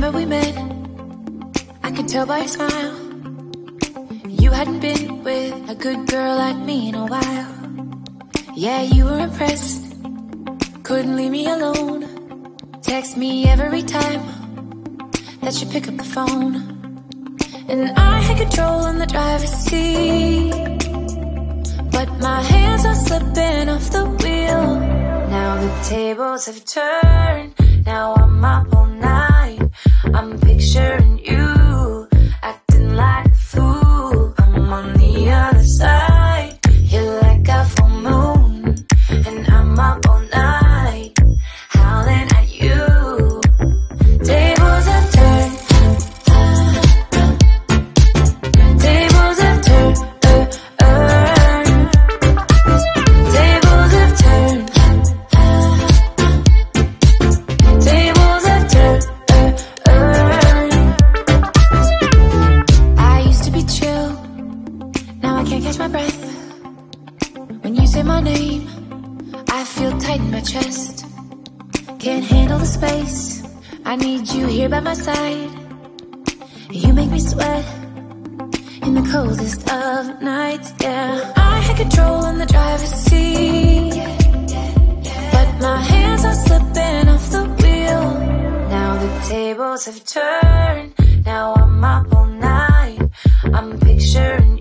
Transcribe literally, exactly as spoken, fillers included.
Remember we met, I could tell by your smile. You hadn't been with a good girl like me in a while. Yeah, you were impressed, couldn't leave me alone. Text me every time that you pick up the phone. And I had control in the driver's seat, but my hands are slipping off the wheel. Now the tables have turned, now I'm up all night. I'm picturing you, acting like a fool. I'm on the other side, you're like a full moon, and I'm up all night, howling at you. Tables have turned, tables have turned, tables have turned, tables have turned. I used to be chill, now I can't catch my breath. When you say my name, I feel tight in my chest. Can't handle the space, I need you here by my side. You make me sweat in the coldest of nights, yeah. I had control in the driver's seat, but my hands are slipping off the wheel. Now the tables have turned, now I'm up all night. I'm picturing